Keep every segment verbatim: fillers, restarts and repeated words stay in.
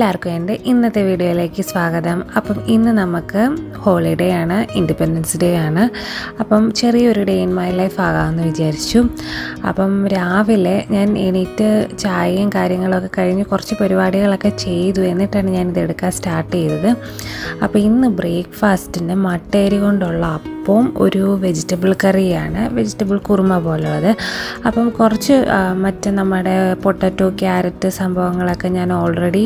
എല്ലാവർക്കും എൻ്റെ ഇന്നത്തെ വീഡിയോയിലേക്ക് സ്വാഗതം. അപ്പം ഇന്ന് നമുക്ക് ഹോളിഡേ ആണ്, ഇൻഡിപെൻഡൻസ് ഡേ ആണ്. അപ്പം ചെറിയൊരു ഡേ ഇൻ മൈ ലൈഫ് ആകാമെന്ന് വിചാരിച്ചു. അപ്പം രാവിലെ ഞാൻ എണീറ്റ് ചായയും കാര്യങ്ങളൊക്കെ കഴിഞ്ഞ് കുറച്ച് പരിപാടികളൊക്കെ ചെയ്തു, എന്നിട്ടാണ് ഞാനിത് എടുക്കാൻ സ്റ്റാർട്ട് ചെയ്തത്. അപ്പോൾ ഇന്ന് ബ്രേക്ക്ഫാസ്റ്റിന് മട്ടേരി കൊണ്ടുള്ള അപ്പവും ഒരു വെജിറ്റബിൾ കറിയാണ്, വെജിറ്റബിൾ കുറുമ പോലുള്ളത്. അപ്പം കുറച്ച് മറ്റ് നമ്മുടെ പൊട്ടറ്റോ, ക്യാരറ്റ് സംഭവങ്ങളൊക്കെ ഞാൻ ഓൾറെഡി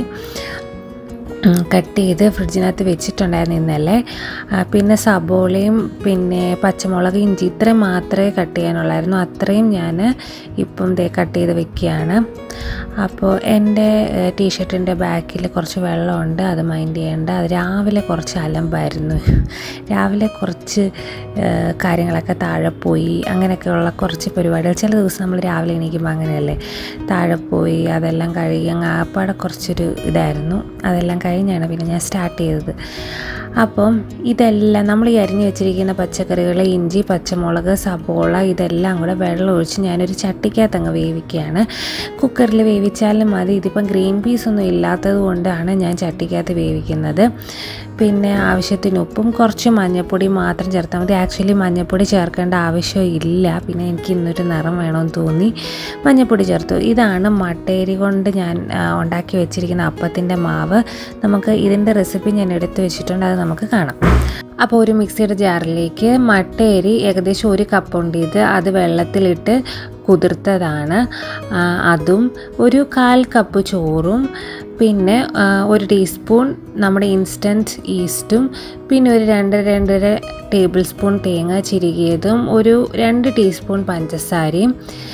കട്ട് ചെയ്ത് ഫ്രിഡ്ജിനകത്ത് വെച്ചിട്ടുണ്ടായിരുന്നു ഇന്നലെ. പിന്നെ സബോളയും പിന്നെ പച്ചമുളക്, ഇഞ്ചി ഇത്രയും മാത്രമേ കട്ട് ചെയ്യാനുള്ളായിരുന്നു. അത്രയും ഞാൻ ഇപ്പം ദേ കട്ട് ചെയ്ത് വെക്കുകയാണ്. അപ്പോൾ എൻ്റെ ടീഷർട്ടിൻ്റെ ബാക്കിൽ കുറച്ച് വെള്ളമുണ്ട്, അത് മൈൻഡ് ചെയ്യേണ്ട. അത് രാവിലെ കുറച്ച് അലമ്പായിരുന്നു. രാവിലെ കുറച്ച് കാര്യങ്ങളൊക്കെ താഴെ പോയി, അങ്ങനെയൊക്കെയുള്ള കുറച്ച് പരിപാടികൾ. ചില ദിവസം നമ്മൾ രാവിലെ എണീക്കുമ്പോൾ അങ്ങനെയല്ലേ, താഴെ പോയി അതെല്ലാം കഴുകി അങ്ങ് ആപ്പാടെ കുറച്ചൊരു ഇതായിരുന്നു. അതെല്ലാം കഴിഞ്ഞാണ് പിന്നെ ഞാൻ സ്റ്റാർട്ട് ചെയ്തത്. അപ്പം ഇതെല്ലാം നമ്മൾ ഈ അരിഞ്ഞ് വെച്ചിരിക്കുന്ന പച്ചക്കറികൾ, ഇഞ്ചി, പച്ചമുളക്, സബോള ഇതെല്ലാം കൂടെ വെള്ളം ഒഴിച്ച് ഞാനൊരു ചട്ടിക്കകത്ത് അങ്ങ് വേവിക്കുകയാണ്. കുക്കറിൽ വേവിച്ചാലും മതി. ഇതിപ്പം ഗ്രീൻ പീസ് ഒന്നും ഇല്ലാത്തത് കൊണ്ടാണ് ഞാൻ ചട്ടിക്കകത്ത് വേവിക്കുന്നത്. പിന്നെ ആവശ്യത്തിന് ഉപ്പും കുറച്ച് മഞ്ഞൾപ്പൊടി മാത്രം ചേർത്താൽ മതി. ആക്ച്വലി മഞ്ഞൾപ്പൊടി ചേർക്കേണ്ട ആവശ്യമില്ല, പിന്നെ എനിക്ക് ഇന്നൊരു നിറം വേണമെന്ന് തോന്നി മഞ്ഞൾപ്പൊടി ചേർത്തു. ഇതാണ് മട്ടേരി കൊണ്ട് ഞാൻ ഉണ്ടാക്കി വെച്ചിരിക്കുന്ന അപ്പത്തിൻ്റെ മാവ്. നമുക്ക് ഇതിൻ്റെ റെസിപ്പി ഞാൻ എടുത്തു വെച്ചിട്ടുണ്ട്, അത് നമുക്ക് കാണാം. അപ്പോൾ ഒരു മിക്സിയുടെ ജാറിലേക്ക് മട്ടേരി ഏകദേശം ഒരു കപ്പുണ്ട്. ഇത് അത് വെള്ളത്തിലിട്ട് കുതിർത്തതാണ്. അതും ഒരു കാൽ കപ്പ് ചോറും പിന്നെ ഒരു ടീസ്പൂൺ നമ്മുടെ ഇൻസ്റ്റൻറ്റ് ഈസ്റ്റും പിന്നെ ഒരു രണ്ട് രണ്ടര ടേബിൾ സ്പൂൺ തേങ്ങ ചിരുകിയതും ഒരു രണ്ട് ടീസ്പൂൺ പഞ്ചസാരയും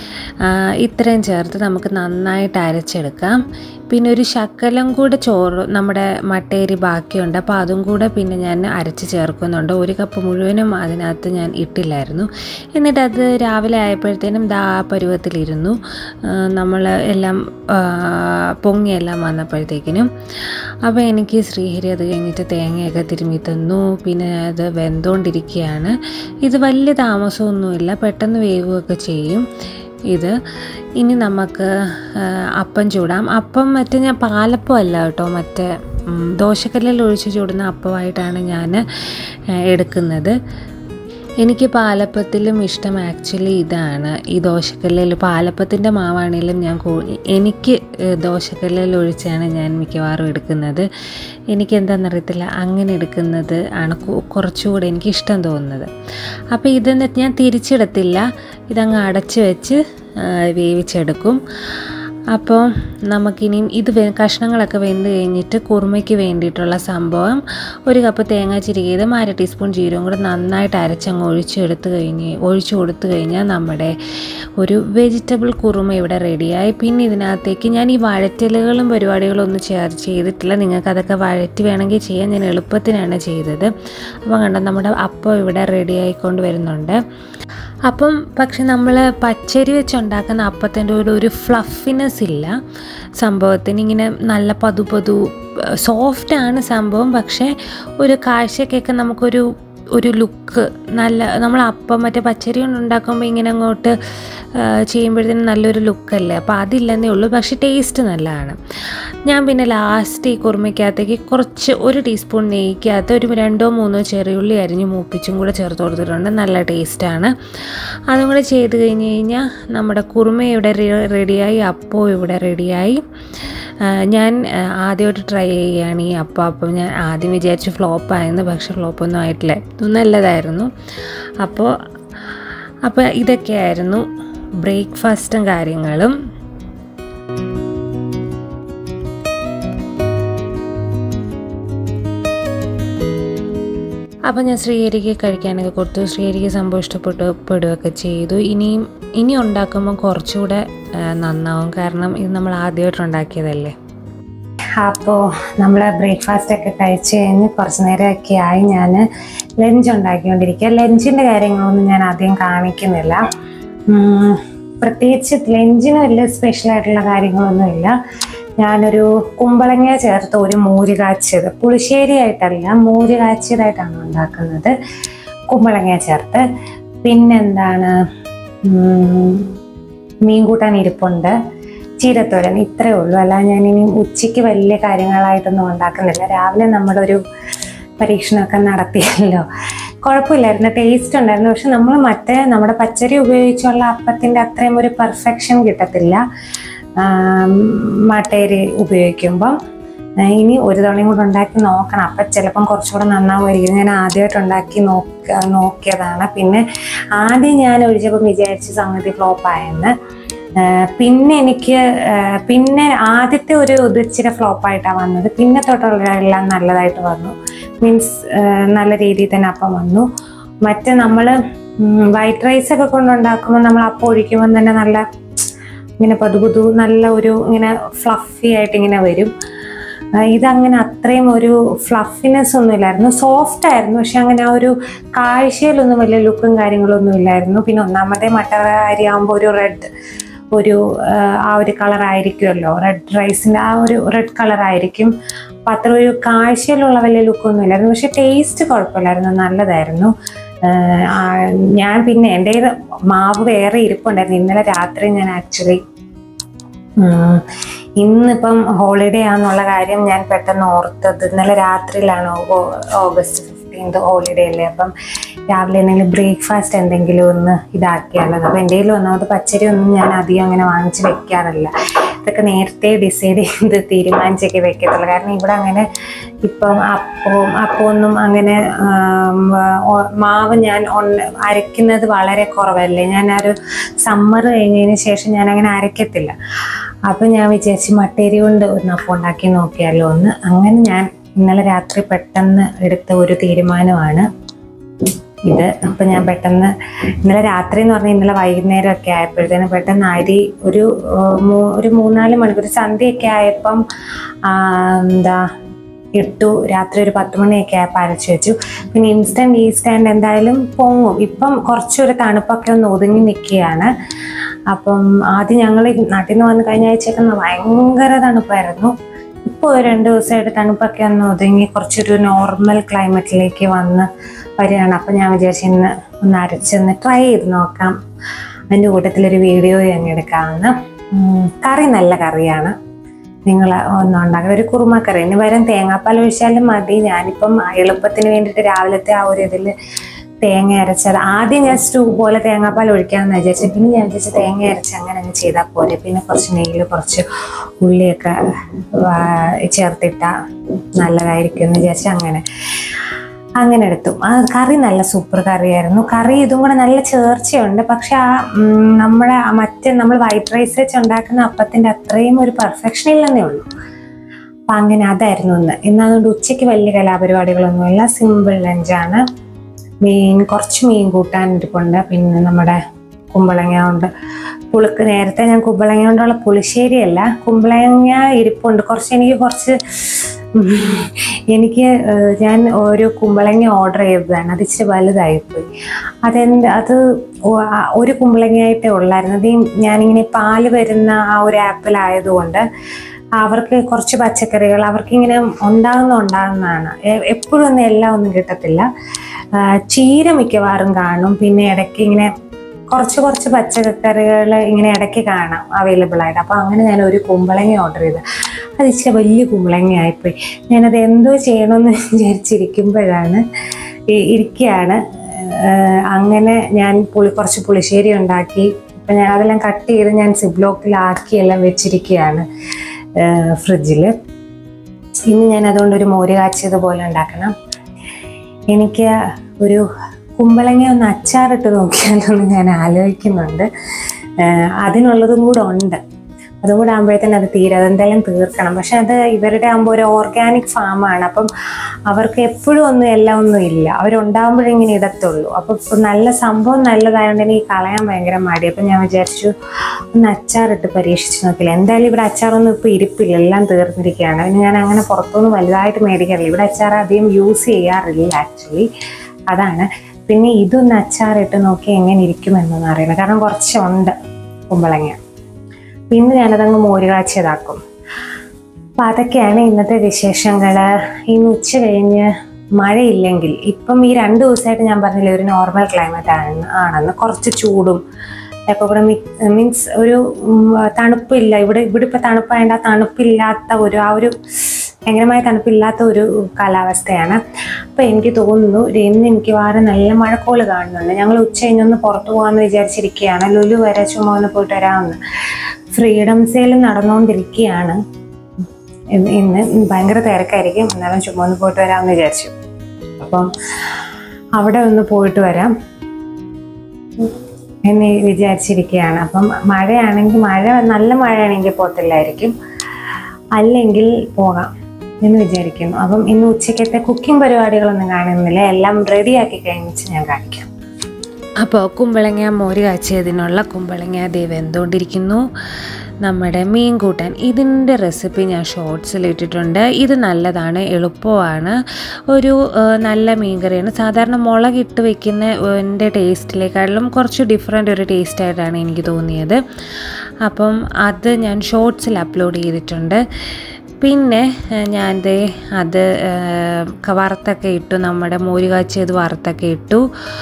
ഇത്രയും ചേർത്ത് നമുക്ക് നന്നായിട്ട് അരച്ചെടുക്കാം. പിന്നെ ഒരു ശകലം കൂടെ ചോറ് നമ്മുടെ മട്ടേരി ബാക്കിയുണ്ട്, അപ്പോൾ അതും കൂടെ പിന്നെ ഞാൻ അരച്ച് ചേർക്കുന്നുണ്ട്. ഒരു കപ്പ് മുഴുവനും അതിനകത്ത് ഞാൻ ഇട്ടില്ലായിരുന്നു. എന്നിട്ടത് രാവിലെ ആയപ്പോഴത്തേനും ദാ പരുവത്തിലിരുന്നു. നമ്മൾ എല്ലാം പൊങ്ങിയെല്ലാം വന്നപ്പോഴത്തേക്കിനും. അപ്പോൾ എനിക്ക് ശ്രീഹരി അത് കഴിഞ്ഞിട്ട് തേങ്ങയൊക്കെ തിരുമ്മി തന്നു. പിന്നെ അത് വെന്തുകൊണ്ടിരിക്കുകയാണ്. ഇത് വലിയ താമസമൊന്നുമില്ല, പെട്ടെന്ന് വേവുകയൊക്കെ ചെയ്യും ഇത്. ഇനി നമുക്ക് അപ്പം ചൂടാം. അപ്പം മറ്റേ ഞാൻ പാലപ്പം അല്ല കേട്ടോ, മറ്റേ ദോശക്കല്ലിൽ ഒഴിച്ച് ചൂടുന്ന അപ്പമായിട്ടാണ് ഞാൻ എടുക്കുന്നത്. എനിക്ക് പാലപ്പത്തിലും ഇഷ്ടം ആക്ച്വലി ഇതാണ്, ഈ ദോശക്കല്ലിൽ. പാലപ്പത്തിൻ്റെ മാവാണെങ്കിലും ഞാൻ എനിക്ക് ദോശക്കല്ലിൽ ഒഴിച്ചാണ് ഞാൻ മിക്കവാറും എടുക്കുന്നത്. എനിക്കെന്താണെന്നറിയത്തില്ല, അങ്ങനെ എടുക്കുന്നത് ആണ് കുറച്ചുകൂടെ എനിക്കിഷ്ടം തോന്നുന്നത്. അപ്പോൾ ഇതെന്ന് ഞാൻ തിരിച്ചിടത്തില്ല, ഇതങ്ങ് അടച്ച് വെച്ച് വേവിച്ചെടുക്കും. അപ്പോൾ നമുക്കിനിയും ഇത് കഷ്ണങ്ങളൊക്കെ വെന്ത് കഴിഞ്ഞിട്ട് കുറുമയ്ക്ക് വേണ്ടിയിട്ടുള്ള സംഭവം, ഒരു കപ്പ് തേങ്ങ ചിരുകിയതും അര ടീസ്പൂൺ ജീരകം കൂടെ നന്നായിട്ട് അരച്ചങ്ങ് ഒഴിച്ചെടുത്ത് കഴിഞ്ഞ് ഒഴിച്ചു കൊടുത്തു കഴിഞ്ഞാൽ നമ്മുടെ ഒരു വെജിറ്റബിൾ കുറുമ ഇവിടെ റെഡിയായി. പിന്നെ ഇതിനകത്തേക്ക് ഞാൻ ഈ വഴറ്റലുകളും പരിപാടികളും ഒന്നും ചേർ ചെയ്തിട്ടില്ല. നിങ്ങൾക്ക് അതൊക്കെ വഴറ്റി വേണമെങ്കിൽ ചെയ്യാൻ, ഞാൻ എളുപ്പത്തിനാണ് ചെയ്തത്. അപ്പം കണ്ടോ, നമ്മുടെ അപ്പം ഇവിടെ റെഡി ആയിക്കൊണ്ട് വരുന്നുണ്ട്. അപ്പം പക്ഷെ നമ്മൾ പച്ചരി വെച്ചുണ്ടാക്കുന്ന അപ്പത്തിൻ്റെ ഒരു ഒരു ഫ്ലഫിനെസ് ഇല്ല സംഭവത്തിന്. ഇങ്ങനെ നല്ല പതു പതു സോഫ്റ്റാണ് സംഭവം, പക്ഷേ ഒരു കാഴ്ചക്കൊക്കെ നമുക്കൊരു ഒരു ലുക്ക് നല്ല, നമ്മൾ അപ്പം മറ്റേ പച്ചരി കൊണ്ട് ഉണ്ടാക്കുമ്പോൾ ഇങ്ങനെ അങ്ങോട്ട് ചെയ്യുമ്പോഴത്തേനും നല്ലൊരു ലുക്കല്ലേ, അപ്പോൾ അതില്ലെന്നേ ഉള്ളൂ. പക്ഷേ ടേസ്റ്റ് നല്ലതാണ്. ഞാൻ പിന്നെ ലാസ്റ്റ് ഈ കുറുമയ്ക്കകത്തേക്ക് കുറച്ച് ഒരു ടീസ്പൂൺ നെയ്ക്കകത്ത് ഒരു രണ്ടോ മൂന്നോ ചെറിയുള്ളി അരിഞ്ഞ് മൂപ്പിച്ചും കൂടെ ചേർത്ത് കൊടുത്തിട്ടുണ്ട്. നല്ല ടേസ്റ്റാണ്. അതും കൂടെ ചെയ്ത് കഴിഞ്ഞ് കഴിഞ്ഞാൽ നമ്മുടെ കുറുമ ഇവിടെ റെഡിയായി, അപ്പവും ഇവിടെ റെഡിയായി. ഞാൻ ആദ്യമായിട്ട് ട്രൈ ചെയ്യുകയാണ് ഈ അപ്പം. അപ്പം ഞാൻ ആദ്യം വിചാരിച്ചു ഫ്ലോപ്പായെന്ന്, പക്ഷെ ഫ്ലോപ്പൊന്നും ആയിട്ടില്ല, നല്ലതായിരുന്നു. അപ്പോൾ അപ്പോൾ ഇതൊക്കെയായിരുന്നു ബ്രേക്ക്ഫാസ്റ്റും കാര്യങ്ങളും. അപ്പോൾ ഞാൻ ശ്രീഹരിക്ക് കഴിക്കാനൊക്കെ കൊടുത്തു. ശ്രീഹരിക്ക് സംഭവം ഇഷ്ടപ്പെട്ടു പെടുകയൊക്കെ ചെയ്തു. ഇനിയും ഇനി ഉണ്ടാക്കുമ്പോൾ കുറച്ചുകൂടെ നന്നാവും, കാരണം ഇത് നമ്മൾ ആദ്യമായിട്ട് ഉണ്ടാക്കിയതല്ലേ. അപ്പോൾ നമ്മൾ ബ്രേക്ക്ഫാസ്റ്റൊക്കെ കഴിച്ച് കഴിഞ്ഞ് കുറച്ച് നേരമൊക്കെ ആയി ഞാൻ ലഞ്ച് ഉണ്ടാക്കിക്കൊണ്ടിരിക്കുക. ലഞ്ചിൻ്റെ കാര്യങ്ങളൊന്നും ഞാൻ ആദ്യം കാണിക്കുന്നില്ല. പ്രത്യേകിച്ച് ലഞ്ചിന് വലിയ സ്പെഷ്യലായിട്ടുള്ള കാര്യങ്ങളൊന്നുമില്ല. ഞാനൊരു കുമ്പളങ്ങ ചേർത്ത് ഒരു മോര് കാച്ചിയത്, പുളിശ്ശേരി ആയിട്ടല്ല, മോര് കാച്ചിയതായിട്ടാണ് ഉണ്ടാക്കുന്നത്, കുമ്പളങ്ങ ചേർത്ത്. പിന്നെന്താണ്, മീൻ കൂട്ടാൻ ഇരിപ്പുണ്ട്. ചീരത്തോരൻ ഇത്രയേ ഉള്ളൂ. അല്ല ഞാനിനി ഉച്ചയ്ക്ക് വലിയ കാര്യങ്ങളായിട്ടൊന്നും ഉണ്ടാക്കുന്നില്ല. രാവിലെ നമ്മുടെ ഒരു പരീക്ഷണമൊക്കെ നടത്തിയല്ലോ, കുഴപ്പമില്ലായിരുന്നു, ടേസ്റ്റ് ഉണ്ടായിരുന്നു. പക്ഷെ നമ്മൾ മറ്റേ നമ്മുടെ പച്ചരി ഉപയോഗിച്ചുള്ള അപ്പത്തിൻ്റെ അത്രയും ഒരു പെർഫെക്ഷൻ കിട്ടത്തില്ല മട്ടേരി ഉപയോഗിക്കുമ്പം. ഇനി ഒരു തവണയും കൂടെ ഉണ്ടാക്കി നോക്കണം, അപ്പം ചിലപ്പം കുറച്ചുകൂടെ നന്നാവുമായിരിക്കും. ഞാൻ ആദ്യമായിട്ട് ഉണ്ടാക്കി നോക്ക നോക്കിയതാണ്. പിന്നെ ആദ്യം ഞാൻ ഒഴിച്ചപ്പം വിചാരിച്ച സംഗതി ഫ്ലോപ്പായെന്ന്. പിന്നെ എനിക്ക് പിന്നെ ആദ്യത്തെ ഒരു ഇച്ചിരി ഫ്ലോപ്പായിട്ടാണ് വന്നത്. പിന്നെ തൊട്ടുള്ള എല്ലാം നല്ലതായിട്ട് വന്നു, മീൻസ് നല്ല രീതിയിൽ തന്നെ അപ്പം വന്നു. മറ്റേ നമ്മൾ വൈറ്റ് റൈസ് ഒക്കെ കൊണ്ടുണ്ടാക്കുമ്പോൾ നമ്മൾ അപ്പം ഒഴിക്കുമ്പോൾ തന്നെ നല്ല ഇങ്ങനെ പതു പുതു നല്ല ഒരു ഇങ്ങനെ ഫ്ലഫി ആയിട്ട് ഇങ്ങനെ വരും. ഇതങ്ങനെ അത്രയും ഒരു ഫ്ലഫിനെസ് ഒന്നും ഇല്ലായിരുന്നു, സോഫ്റ്റ് ആയിരുന്നു. പക്ഷെ അങ്ങനെ ആ ഒരു കാഴ്ചയിലൊന്നും വലിയ ലുക്കും കാര്യങ്ങളൊന്നും ഇല്ലായിരുന്നു. പിന്നെ ഒന്നാമത്തെ മട്ട അരി ആകുമ്പോൾ ഒരു റെഡ് ഒരു ആ ഒരു കളറായിരിക്കുമല്ലോ, റെഡ് റൈസിൻ്റെ ആ ഒരു റെഡ് കളറായിരിക്കും. അപ്പം അത്ര ഒരു കാഴ്ചയിലുള്ള വലിയ ലുക്കൊന്നും ഇല്ലായിരുന്നു. പക്ഷെ ടേസ്റ്റ് കുഴപ്പമില്ലായിരുന്നു, നല്ലതായിരുന്നു. ഞാൻ പിന്നെ എൻ്റെ മാവ് വേറെ ഇരിപ്പുണ്ടായിരുന്നു ഇന്നലെ രാത്രി. ഞാൻ ആക്ച്വലി ഇന്നിപ്പം ഹോളിഡേ ആണെന്നുള്ള കാര്യം ഞാൻ പെട്ടെന്ന് ഓർത്തത് ഇന്നലെ രാത്രിയിലാണ്. ഓഗസ്റ്റ് ഫിഫ്റ്റീൻത് ഹോളിഡേ അല്ലേ, അപ്പം രാവിലെ എന്തെങ്കിലും ബ്രേക്ക്ഫാസ്റ്റ് എന്തെങ്കിലും ഒന്ന് ഇതാക്കിയാലോ. അപ്പം എൻ്റെ കയ്യിൽ ഒന്നാമത് പച്ചരി ഒന്നും ഞാൻ അധികം അങ്ങനെ വാങ്ങിച്ച് വെക്കാറില്ല. ഇതൊക്കെ നേരത്തെ ഡിസൈഡ് ചെയ്ത് തീരുമാനിച്ചൊക്കെ വെക്കത്തുള്ളൂ. കാരണം ഇവിടെ അങ്ങനെ ഇപ്പം അപ്പവും അപ്പമൊന്നും അങ്ങനെ മാവ് ഞാൻ അരയ്ക്കുന്നത് വളരെ കുറവല്ലേ. ഞാൻ ആ ഒരു സമ്മർ കഴിഞ്ഞതിന് ശേഷം ഞാൻ അങ്ങനെ അരയ്ക്കത്തില്ല. അപ്പം ഞാൻ വിചാരിച്ച് മട്ടേരി കൊണ്ട് ഒരു അപ്പം ഉണ്ടാക്കി നോക്കിയാലോ ഒന്ന്. അങ്ങനെ ഞാൻ ഇന്നലെ രാത്രി പെട്ടെന്ന് എടുത്ത ഒരു തീരുമാനമാണ് ഇത്. അപ്പം ഞാൻ പെട്ടെന്ന് ഇന്നലെ രാത്രി എന്ന് പറഞ്ഞാൽ ഇന്നലെ വൈകുന്നേരം ഒക്കെ ആയപ്പോഴത്തേനും പെട്ടെന്ന് അരി ഒരു ഒരു മൂന്നാല് മണിക്കൂർ സന്ധ്യയൊക്കെ ആയപ്പം എന്താ ഇട്ടു. രാത്രി ഒരു പത്ത് മണിയൊക്കെ ആയപ്പോൾ അരച്ചു വെച്ചു. പിന്നെ ഇൻസ്റ്റൻറ്റ് ഈസ്റ്റൻറ്റ് എന്തായാലും പൊങ്ങും. ഇപ്പം കുറച്ചൊരു തണുപ്പൊക്കെ ഒന്ന് ഒതുങ്ങി നിൽക്കുകയാണ്. അപ്പം ആദ്യം ഞങ്ങൾ നാട്ടിൽ നിന്ന് വന്ന് കഴിഞ്ഞ ആഴ്ചയൊക്കെ ഭയങ്കര തണുപ്പായിരുന്നു. ഇപ്പോൾ ഒരു രണ്ട് ദിവസമായിട്ട് തണുപ്പൊക്കെ ഒന്ന് ഒതുങ്ങി കുറച്ചൊരു നോർമൽ ക്ലൈമറ്റിലേക്ക് വന്ന് വരികയാണ്. അപ്പം ഞാൻ വിചാരിച്ചു ഇന്ന് ഒന്ന് അരച്ചൊന്ന് ട്രൈ ചെയ്ത് നോക്കാം. അതിൻ്റെ കൂട്ടത്തിലൊരു വീഡിയോ അങ്ങ് എടുക്കാമെന്ന്. കറി നല്ല കറിയാണ്, നിങ്ങൾ ഒന്നും ഉണ്ടാക്കുക. ഒരു കുറുമക്കറി ഇനി വരും തേങ്ങാപ്പാൽ ഒഴിച്ചാലും മതി. ഞാനിപ്പം എളുപ്പത്തിന് വേണ്ടിയിട്ട് രാവിലത്തെ ആ ഒരു ഇതിൽ തേങ്ങ അരച്ചത് ആദ്യം ഞാൻ സ്റ്റൂ പോലെ തേങ്ങാപ്പാൽ ഒഴിക്കാമെന്ന് വിചാരിച്ചു. പിന്നെ ഞാൻ വിചാരിച്ചു തേങ്ങ അരച്ച് അങ്ങനെ അങ്ങ് ചെയ്താൽ പോലെ. പിന്നെ കുറച്ച് നെയ്യിൽ കുറച്ച് ഉള്ളിയൊക്കെ ചേർത്തിട്ടാൽ നല്ലതായിരിക്കും എന്ന് വിചാരിച്ചു അങ്ങനെ അങ്ങനെ എടുത്തു. ആ കറി നല്ല സൂപ്പർ കറിയായിരുന്നു. കറി ഇതും കൂടെ നല്ല ചേർച്ചയുണ്ട്. പക്ഷെ ആ നമ്മുടെ മറ്റേ നമ്മൾ വൈറ്റ് റൈസ് വെച്ച് ഉണ്ടാക്കുന്ന അപ്പത്തിൻ്റെ അത്രയും ഒരു പെർഫെക്ഷൻ ഇല്ലെന്നേ ഉള്ളൂ. അപ്പം അങ്ങനെ അതായിരുന്നു ഇന്ന്. ഇന്ന് അതുകൊണ്ട് ഉച്ചയ്ക്ക് വലിയ കലാപരിപാടികളൊന്നുമില്ല, സിമ്പിൾ ലഞ്ചാണ്. മീൻ കുറച്ച് മീൻ കൂട്ടാൻ ഇരിപ്പുണ്ട്. പിന്നെ നമ്മുടെ കുമ്പളങ്ങ കൊണ്ട് പുളിക്ക് നേരത്തെ ഞാൻ കുമ്പളങ്ങ കൊണ്ടുള്ള പുളിശ്ശേരിയല്ല, കുമ്പളങ്ങ ഇരിപ്പുണ്ട് കുറച്ച്. എനിക്ക് കുറച്ച് എനിക്ക് ഞാൻ ഒരു കുമ്പളങ്ങ ഓർഡർ ചെയ്തതാണ്, അത് ഇച്ചിരി വലുതായിപ്പോയി. അതെന്ത് അത് ഒരു കുമ്പളങ്ങയായിട്ടേ ഉള്ളായിരുന്നു. അത് ഞാനിങ്ങനെ പാല് വരുന്ന ആ ഒരു ആപ്പിലായതുകൊണ്ട് അവർക്ക് കുറച്ച് പച്ചക്കറികൾ അവർക്കിങ്ങനെ ഉണ്ടാകുന്ന ഉണ്ടാകുന്നതാണ്. എപ്പോഴും ഒന്നും എല്ലാം ഒന്നും കിട്ടത്തില്ല. ചീര മിക്കവാറും കാണും. പിന്നെ ഇടയ്ക്ക് ഇങ്ങനെ കുറച്ച് കുറച്ച് പച്ചക്കറികൾ ഇങ്ങനെ ഇടയ്ക്ക് കാണാം അവൈലബിൾ ആയിട്ട്. അപ്പോൾ അങ്ങനെ ഞാൻ ഒരു കുമ്പളങ്ങ ഓർഡർ ചെയ്ത്, അത് ഇച്ചിരി വലിയ കുമ്പളങ്ങ ആയിപ്പോയി. ഞാനത് എന്തോ ചെയ്യണമെന്ന് വിചാരിച്ചിരിക്കുമ്പോഴാണ് ഇരിക്കുകയാണ് അങ്ങനെ ഞാൻ പുളി കുറച്ച് പുളിശ്ശേരി ഉണ്ടാക്കി. ഇപ്പം ഞാൻ അതെല്ലാം കട്ട് ചെയ്ത് ഞാൻ സിബ്ലോക്കിലാക്കി എല്ലാം വെച്ചിരിക്കുകയാണ് ഫ്രിഡ്ജിൽ. ഇന്ന് ഞാൻ അതുകൊണ്ടൊരു മോര് കാച്ചിയതുപോലെ ഉണ്ടാക്കണം. എനിക്ക് ഒരു കുമ്പളങ്ങ ഒന്ന് അച്ചാറിട്ട് നോക്കിയാലൊന്ന് ഞാൻ ആലോചിക്കുന്നുണ്ട്. അതിനുള്ളതും കൂടെ ഉണ്ട്. അതും കൂടെ ആകുമ്പോഴത്തേനും അത് തീരെ അതെന്തായാലും തീർക്കണം. പക്ഷെ അത് ഇവരുടെ ആകുമ്പോൾ ഒരു ഓർഗാനിക് ഫാമാണ്. അപ്പം അവർക്ക് എപ്പോഴും ഒന്നും എല്ലാം ഒന്നും ഇല്ല, അവരുണ്ടാകുമ്പോഴേ ഇങ്ങനെ ഇടത്തുള്ളൂ. അപ്പം നല്ല സംഭവം നല്ലതായതുകൊണ്ട് എനിക്ക് കളയാൻ ഭയങ്കര മടി. അപ്പം ഞാൻ വിചാരിച്ചു ഒന്ന് അച്ചാറിട്ട് പരീക്ഷിച്ച് നോക്കില്ല. എന്തായാലും ഇവിടെ അച്ചാറൊന്നും ഇപ്പോൾ ഇരിപ്പില്ല, എല്ലാം തീർന്നിരിക്കുകയാണ്. പിന്നെ ഞാൻ അങ്ങനെ പുറത്തൊന്നും വലുതായിട്ട് മേടിക്കാറില്ല. ഇവിടെ അച്ചാർ അധികം യൂസ് ചെയ്യാറില്ല ആക്ച്വലി, അതാണ്. പിന്നെ ഇതൊന്ന് അച്ചാറിട്ട് നോക്കി എങ്ങനെ ഇരിക്കുമെന്നൊന്നും അറിയില്ല, കാരണം കുറച്ചുണ്ട് കുമ്പളങ്ങ. പിന്നെ ഞാനതങ്ങ് മോര് കാച്ചിയതാക്കും. അപ്പം അതൊക്കെയാണ് ഇന്നത്തെ വിശേഷങ്ങൾ. ഇന്ന് ഉച്ച കഴിഞ്ഞ് മഴയില്ലെങ്കിൽ, ഇപ്പം ഈ രണ്ട് ദിവസമായിട്ട് ഞാൻ പറഞ്ഞില്ലേ ഒരു നോർമൽ ക്ലൈമറ്റ് ആണ് ആണെന്ന്, കുറച്ച് ചൂടും ഒക്കെ കൂടെ മിക്സ് മീൻസ് ഒരു തണുപ്പില്ല. ഇവിടെ ഇവിടെ ഇപ്പോൾ തണുപ്പായതുകൊണ്ട് ആ തണുപ്പില്ലാത്ത ഒരു ആ ഒരു ഭയങ്കരമായ തണുപ്പില്ലാത്ത ഒരു കാലാവസ്ഥയാണ്. അപ്പോൾ എനിക്ക് തോന്നുന്നു ഇന്ന് എനിക്ക് വാരം നല്ല മഴക്കോള് കാണുന്നുണ്ട്. ഞങ്ങൾ ഉച്ച കഴിഞ്ഞൊന്ന് പുറത്തു പോകാമെന്ന് വിചാരിച്ചിരിക്കുകയാണ്. ലുലു വരെ ചുമ്മാ ഒന്ന് പോയിട്ട് വരാമെന്ന്. ഫ്രീഡം സെയിൽ നടന്നുകൊണ്ടിരിക്കുകയാണ്. ഇന്ന് ഭയങ്കര തിരക്കായിരിക്കും, എന്നാലും ചുമ്മാ ഒന്ന് പോയിട്ട് വരാമെന്ന് വിചാരിച്ചു. അപ്പം അവിടെ ഒന്ന് പോയിട്ട് വരാം എന്ന് വിചാരിച്ചിരിക്കുകയാണ്. അപ്പം മഴയാണെങ്കിൽ മഴ നല്ല മഴയാണെങ്കിൽ പോകത്തില്ലായിരിക്കും, അല്ലെങ്കിൽ പോകാം എന്ന് വിചാരിക്കുന്നു. അപ്പം ഇന്ന് ഉച്ചക്കത്തെ കുക്കിംഗ് പരിപാടികളൊന്നും കാണുന്നില്ല, എല്ലാം റെഡിയാക്കി കഴിഞ്ഞിട്ട് ഞാൻ കാണിക്കാം. അപ്പോൾ കുമ്പളങ്ങ മോര് കാച്ചിയതിനുള്ള കുമ്പളങ്ങ ദേ വെന്തുകൊണ്ടിരിക്കുന്നു. നമ്മുടെ മീൻ കൂട്ടാൻ ഇതിൻ്റെ റെസിപ്പി ഞാൻ ഷോർട്സിൽ ഇട്ടിട്ടുണ്ട്. ഇത് നല്ലതാണ്, എളുപ്പമാണ്, ഒരു നല്ല മീൻ കറിയാണ്. സാധാരണ മുളകിട്ട് വെക്കുന്ന എൻ്റെ ടേസ്റ്റിലേക്കാളും കുറച്ച് ഡിഫറെൻ്റ് ഒരു ടേസ്റ്റായിട്ടാണ് എനിക്ക് തോന്നിയത്. അപ്പം അത് ഞാൻ ഷോർട്സിൽ അപ്ലോഡ് ചെയ്തിട്ടുണ്ട്. പിന്നെ ഞാൻ ദേ അത് വറുത്തൊക്കെ ഇട്ടു, നമ്മുടെ മോര് കാച്ചിയത് വറുത്തൊക്കെ ഇട്ടു.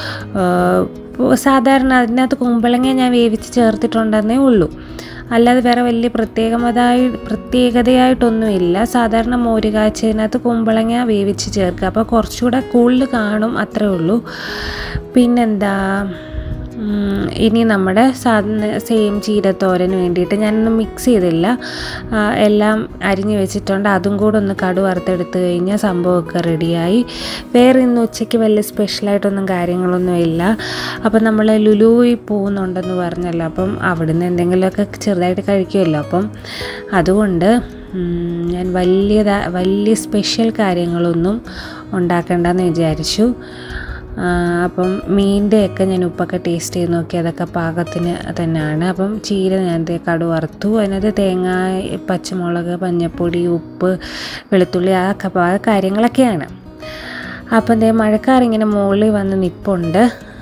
സാധാരണ അതിനകത്ത് കുമ്പളങ്ങ ഞാൻ വേവിച്ച് ചേർത്തിട്ടുണ്ടെന്നേ ഉള്ളൂ, അല്ലാതെ വേറെ വലിയ പ്രത്യേകമതായി പ്രത്യേകതയായിട്ടൊന്നുമില്ല. സാധാരണ മോര് കാച്ചിയതിനകത്ത് കുമ്പളങ്ങ വേവിച്ച് ചേർക്കുക, അപ്പോൾ കുറച്ചുകൂടെ കൂടുതൽ കാണും, അത്രേ ഉള്ളൂ. പിന്നെന്താ, ഇനി നമ്മുടെ സാധാരണ സെയിം ചീരത്തോരന് വേണ്ടിയിട്ട് ഞാനൊന്ന് മിക്സ് ചെയ്തില്ല, എല്ലാം അരിഞ്ഞ് വെച്ചിട്ടുണ്ട്. അതും കൂടെ ഒന്ന് കടു വറുത്തെടുത്ത് കഴിഞ്ഞാൽ സംഭവമൊക്കെ റെഡിയായി. വേറെ ഇന്ന് ഉച്ചയ്ക്ക് വലിയ സ്പെഷ്യലായിട്ടൊന്നും കാര്യങ്ങളൊന്നും ഇല്ല. അപ്പം നമ്മൾ ലുലുവിൽ പോകുന്നുണ്ടെന്ന് പറഞ്ഞല്ലോ, അപ്പം അവിടുന്ന് എന്തെങ്കിലുമൊക്കെ ചെറുതായിട്ട് കഴിക്കുമല്ലോ. അപ്പം അതുകൊണ്ട് ഞാൻ വലിയ വലിയ സ്പെഷ്യൽ കാര്യങ്ങളൊന്നും ഉണ്ടാക്കണ്ടെന്ന് വിചാരിച്ചു. അപ്പം മീൻ്റെയൊക്കെ ഞാൻ ഉപ്പൊക്കെ ടേസ്റ്റ് ചെയ്ത് നോക്കി, അതൊക്കെ പാകത്തിന് തന്നെയാണ്. അപ്പം ചീര ഞാൻ കടു വറുത്തു, അതിനകത്ത് തേങ്ങ, പച്ചമുളക്, മഞ്ഞൾപ്പൊടി, ഉപ്പ്, വെളുത്തുള്ളി, ആ ആ കാര്യങ്ങളൊക്കെയാണ്. അപ്പം ദേ മഴക്കാറിങ്ങനെ മുകളിൽ വന്ന് നിൽപ്പുണ്ട്,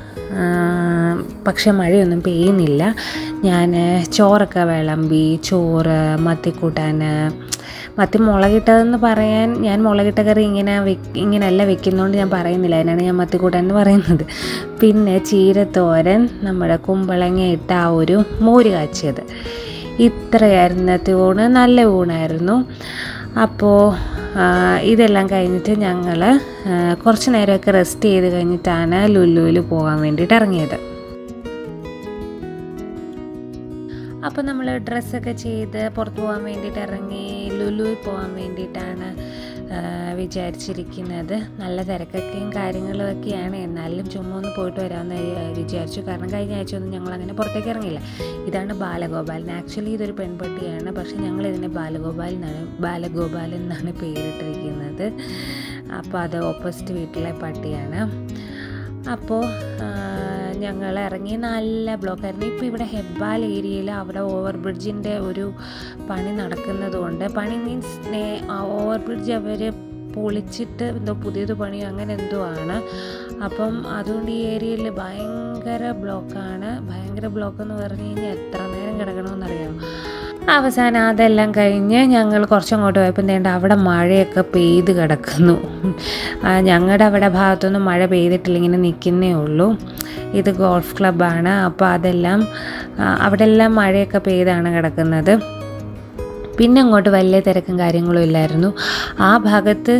പക്ഷെ മഴയൊന്നും പെയ്യുന്നില്ല. ഞാൻ ചോറൊക്കെ വിളമ്പി, ചോറ്, മത്തിക്കൂട്ടാൻ, മത്തി മുളകിട്ടതെന്ന് പറയാൻ, ഞാൻ മുളകിട്ട കറി ഇങ്ങനെ വെ ഇങ്ങനെയല്ല വെക്കുന്നതുകൊണ്ട് ഞാൻ പറയുന്നില്ല, അതിനാണ് ഞാൻ മത്തിക്കൂട്ടാൻ എന്ന് പറയുന്നത്. പിന്നെ ചീരത്തോരൻ, നമ്മുടെ കുമ്പളങ്ങ ഇട്ട ആ ഒരു മോര് കാച്ചിയത്, ഇത്രയായിരുന്നു ഇന്നത്തെ ഊണ്. നല്ല ഊണായിരുന്നു. അപ്പോൾ ഇതെല്ലാം കഴിഞ്ഞിട്ട് ഞങ്ങൾ കുറച്ച് നേരമൊക്കെ റെസ്റ്റ് ചെയ്ത് കഴിഞ്ഞിട്ടാണ് ലുലുവിൽ പോകാൻ വേണ്ടിയിട്ട് ഇറങ്ങിയത്. അപ്പോൾ നമ്മൾ ഡ്രസ്സൊക്കെ ചെയ്ത് പുറത്ത് പോകാൻ വേണ്ടിയിട്ട് ഇറങ്ങി. ലുലുവിൽ പോകാൻ വേണ്ടിയിട്ടാണ് വിചാരിച്ചിരിക്കുന്നത്. നല്ല തിരക്കൊക്കെയും കാര്യങ്ങളും ഒക്കെയാണ്, എന്നാലും ചുമ്മാ ഒന്ന് പോയിട്ട് വരാമെന്ന് വിചാരിച്ചു. കാരണം കഴിഞ്ഞ ആഴ്ച ഒന്നും ഞങ്ങളങ്ങനെ പുറത്തേക്ക് ഇറങ്ങിയില്ല. ഇതാണ് ബാലഗോപാലൻ. ആക്ച്വലി ഇതൊരു പെൺപട്ടിയാണ്, പക്ഷെ ഞങ്ങളിതിനെ ബാലഗോപാൽ എന്നാണ് ബാലഗോപാലൻ എന്നാണ് പേരിട്ടിരിക്കുന്നത്. അപ്പോൾ അത് ഓപ്പോസിറ്റ് വീട്ടിലെ പട്ടിയാണ്. അപ്പോൾ ഞങ്ങൾ ഇറങ്ങി. നല്ല ബ്ലോക്കായിരുന്നു. ഇപ്പോൾ ഇവിടെ ഹെബ്ബാൽ ഏരിയയിൽ അവിടെ ഓവർ ബ്രിഡ്ജിൻ്റെ ഒരു പണി നടക്കുന്നത് കൊണ്ട്, പണി മീൻസ് ഓവർ ബ്രിഡ്ജ് അവർ പൊളിച്ചിട്ട് എന്തോ പുതിയത് പണിയോ അങ്ങനെ എന്തോ ആണ്. അപ്പം അതുകൊണ്ട് ഈ ഏരിയയിൽ ഭയങ്കര ബ്ലോക്കാണ്. ഭയങ്കര ബ്ലോക്ക് എന്ന് പറഞ്ഞു കഴിഞ്ഞാൽ എത്ര നേരം കിടക്കണമെന്നറിയാമോ. അവസാനം അതെല്ലാം കഴിഞ്ഞ് ഞങ്ങൾ കുറച്ചങ്ങോട്ട് പോയപ്പോൾ വേണ്ട അവിടെ മഴയൊക്കെ പെയ്ത് കിടക്കുന്നു. ഞങ്ങളുടെ അവിടെ ഭാഗത്തൊന്നും മഴ പെയ്തിട്ടില്ല, ഇങ്ങനെ നിൽക്കുന്നേ ഉള്ളൂ. ഇത് ഗോൾഫ് ക്ലബ്ബാണ്. അപ്പോൾ അതെല്ലാം അവിടെ എല്ലാം മഴയൊക്കെ പെയ്താണ് കിടക്കുന്നത്. പിന്നെ അങ്ങോട്ട് വലിയ തിരക്കും കാര്യങ്ങളും ഇല്ലായിരുന്നു. ആ ഭാഗത്ത്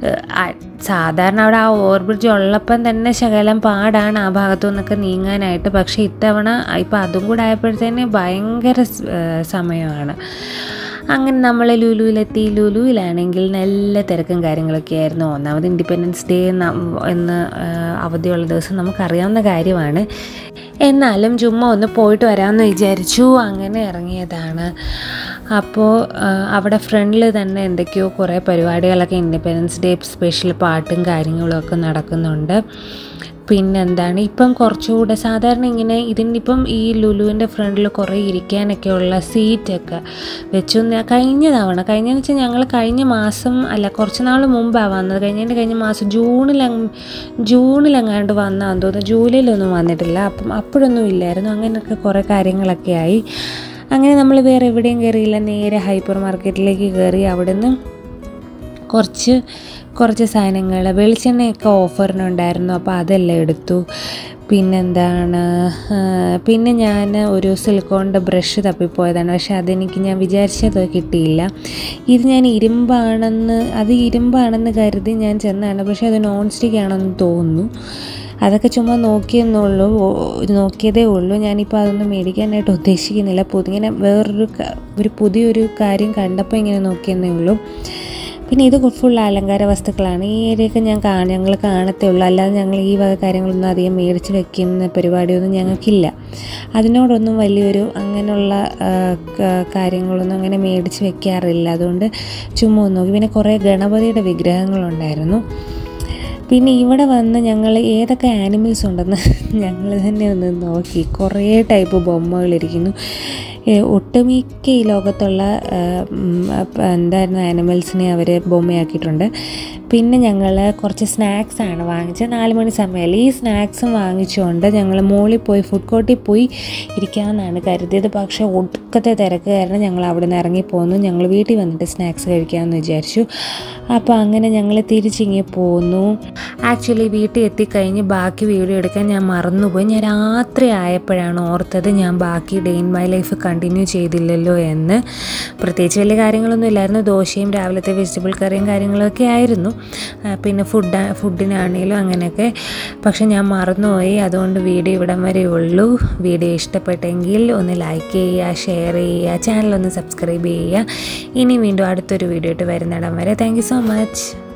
സാധാരണ അവിടെ ആ ഓവർ ബ്രിഡ്ജ് ഉള്ളപ്പം തന്നെ ശകലം പാടാണ് ആ ഭാഗത്തു നിന്നൊക്കെ നീങ്ങാനായിട്ട്. പക്ഷേ ഇത്തവണ ഇപ്പം അതും കൂടെ ആയപ്പോഴത്തേന് ഭയങ്കര സമയമാണ്. അങ്ങനെ നമ്മൾ ലുലുവിലെത്തി. ലുലുവിലാണെങ്കിൽ നല്ല തിരക്കും കാര്യങ്ങളൊക്കെ ആയിരുന്നു. ഒന്നാമത് ഇൻഡിപെൻഡൻസ് ഡേ എന്ന് അവധിയുള്ള ദിവസം നമുക്കറിയാവുന്ന കാര്യമാണ്. എന്നാലും ചുമ്മാ ഒന്ന് പോയിട്ട് വരാമെന്ന് വിചാരിച്ചു. അങ്ങനെ ഇറങ്ങിയതാണ്. അപ്പോൾ അവിടെ ഫ്രണ്ടിൽ തന്നെ എന്തൊക്കെയോ കുറേ പരിപാടികളൊക്കെ ഇൻഡിപെൻഡൻസ് ഡേ സ്പെഷ്യൽ പാട്ടും കാര്യങ്ങളും ഒക്കെ നടക്കുന്നുണ്ട്. പിന്നെന്താണ്, ഇപ്പം കുറച്ചുകൂടെ സാധാരണ ഇങ്ങനെ ഇതിൻ്റെ ഇപ്പം ഈ ലുലുവിൻ്റെ ഫ്രണ്ടിൽ കുറേ ഇരിക്കാനൊക്കെയുള്ള സീറ്റൊക്കെ വെച്ചു. കഴിഞ്ഞ തവണ കഴിഞ്ഞതെന്ന് വെച്ചാൽ ഞങ്ങൾ കഴിഞ്ഞ മാസം അല്ല കുറച്ച് നാൾ മുമ്പാണ് വന്നത്. കഴിഞ്ഞതിൻ്റെ കഴിഞ്ഞ മാസം ജൂണിലങ് ജൂണിലെങ്ങാണ്ട് വന്നാന്ന് തോന്നുന്നു. ജൂലൈയിലൊന്നും വന്നിട്ടില്ല. അപ്പം അപ്പോഴൊന്നും ഇല്ലായിരുന്നു. അങ്ങനെയൊക്കെ കുറേ കാര്യങ്ങളൊക്കെ ആയി. അങ്ങനെ നമ്മൾ വേറെ എവിടെയും കയറിയില്ല, നേരെ ഹൈപ്പർ മാർക്കറ്റിലേക്ക് കയറി. അവിടെ നിന്ന് കുറച്ച് കുറച്ച് സാധനങ്ങൾ, വെളിച്ചെണ്ണയൊക്കെ ഓഫറിനുണ്ടായിരുന്നു. അപ്പോൾ അതെല്ലാം എടുത്തു. പിന്നെന്താണ് പിന്നെ ഞാൻ ഒരു സിലിക്കോണിൻ്റെ ബ്രഷ് തപ്പിപ്പോയതാണ്. പക്ഷേ അതെനിക്ക് ഞാൻ വിചാരിച്ചത് കിട്ടിയില്ല. ഇത് ഞാൻ ഇരുമ്പാണെന്ന് അത് ഇരുമ്പാണെന്ന് കരുതി ഞാൻ ചെന്നതാണ്. പക്ഷേ അത് നോൺ സ്റ്റിക്ക് ആണെന്ന് തോന്നുന്നു. അതൊക്കെ ചുമ്മാ നോക്കിയെന്നുള്ളൂ നോക്കിയതേ ഉള്ളൂ. ഞാനിപ്പോൾ അതൊന്നും മേടിക്കാനായിട്ട് ഉദ്ദേശിക്കുന്നില്ല. പുതിങ്ങനെ വേറൊരു ഒരു പുതിയൊരു കാര്യം കണ്ടപ്പോൾ ഇങ്ങനെ നോക്കിയെന്നേ ഉള്ളൂ. പിന്നെ ഇത് ഫുൾ അലങ്കാര വസ്തുക്കളാണ്. ഈ ഏരിയയൊക്കെ ഞാൻ കാ ഞങ്ങൾ കാണത്തേ ഉള്ളൂ. അല്ലാതെ ഞങ്ങൾ ഈ വക കാര്യങ്ങളൊന്നും അധികം മേടിച്ച് വയ്ക്കുന്ന പരിപാടിയൊന്നും ഞങ്ങൾക്കില്ല. അതിനോടൊന്നും വലിയൊരു അങ്ങനെയുള്ള കാര്യങ്ങളൊന്നും അങ്ങനെ മേടിച്ച് വെക്കാറില്ല. അതുകൊണ്ട് ചുമ്മാ നോക്കി. പിന്നെ കുറേ ഗണപതിയുടെ വിഗ്രഹങ്ങളുണ്ടായിരുന്നു. പിന്നെ ഇവിടെ വന്ന് ഞങ്ങൾ ഏതൊക്കെ ആനിമൽസ് ഉണ്ടെന്ന് ഞങ്ങൾ തന്നെ ഒന്ന് നോക്കി. കുറേ ടൈപ്പ് ബൊമ്മകളിരിക്കുന്നു. ഒട്ടുമിക്ക ഈ ലോകത്തുള്ള എന്തായിരുന്നു ആനിമൽസിനെ അവർ ബൊമ്മയാക്കിയിട്ടുണ്ട്. പിന്നെ ഞങ്ങൾ കുറച്ച് സ്നാക്സാണ് വാങ്ങിച്ചത്. നാല് മണി സമയമല്ലേ. ഈ സ്നാക്സും വാങ്ങിച്ചുകൊണ്ട് ഞങ്ങൾ മുകളിൽ പോയി ഫുഡ് കോർട്ടിൽ പോയി ഇരിക്കാമെന്നാണ് കരുതിയത്. പക്ഷേ ഒടുക്കത്തെ തിരക്ക് കാരണം ഞങ്ങൾ അവിടെ നിന്ന് ഇറങ്ങിപ്പോന്നു. ഞങ്ങൾ വീട്ടിൽ വന്നിട്ട് സ്നാക്സ് കഴിക്കാമെന്ന് വിചാരിച്ചു. അപ്പോൾ അങ്ങനെ ഞങ്ങൾ തിരിച്ചിങ്ങി പോന്നു. ആക്ച്വലി വീട്ടിൽ എത്തിക്കഴിഞ്ഞ് ബാക്കി വീഡിയോ എടുക്കാൻ ഞാൻ മറന്നുപോയി. ഞാൻ രാത്രി ആയപ്പോഴാണ് ഓർത്തത് ഞാൻ ബാക്കി day in my life continue ചെയ്തില്ലല്ലോ എന്ന്. പ്രത്യേകിച്ച് വലിയ കാര്യങ്ങളൊന്നും ഇല്ലായിരുന്നു. ദോശയും രാവിലത്തെ വെജിറ്റബിൾ കറിയും കാര്യങ്ങളൊക്കെ ആയിരുന്നു. പിന്നെ ഫുഡ് ഫുഡിനാണെങ്കിലും അങ്ങനെയൊക്കെ. പക്ഷെ ഞാൻ മറന്നുപോയി. അതുകൊണ്ട് വീഡിയോ ഇവിടം വരെ ഉള്ളൂ. വീഡിയോ ഇഷ്ടപ്പെട്ടെങ്കിൽ ഒന്ന് ലൈക്ക് ചെയ്യുക, ഷെയർ ചെയ്യുക, ചാനലൊന്ന് സബ്സ്ക്രൈബ് ചെയ്യുക. ഇനി വീണ്ടും അടുത്തൊരു വീഡിയോ ആയിട്ട് വരുന്നിടം വരെ താങ്ക് യു സോ മച്ച്.